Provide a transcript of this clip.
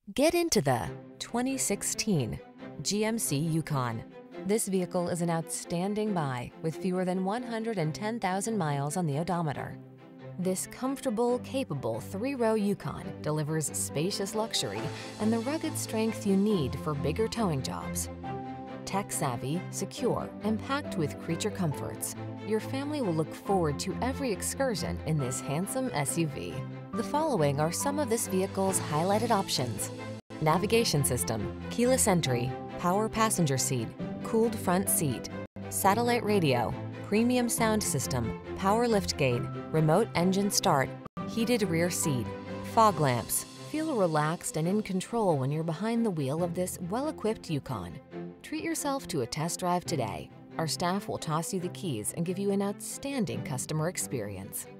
Get into the 2016 GMC Yukon. This vehicle is an outstanding buy with fewer than 110,000 miles on the odometer. This comfortable, capable three-row Yukon delivers spacious luxury and the rugged strength you need for bigger towing jobs. Tech-savvy, secure, and packed with creature comforts, your family will look forward to every excursion in this handsome SUV. The following are some of this vehicle's highlighted options: navigation system, keyless entry, power passenger seat, cooled front seat, satellite radio, premium sound system, power liftgate, remote engine start, heated rear seat, fog lamps. Feel relaxed and in control when you're behind the wheel of this well-equipped Yukon. Treat yourself to a test drive today. Our staff will toss you the keys and give you an outstanding customer experience.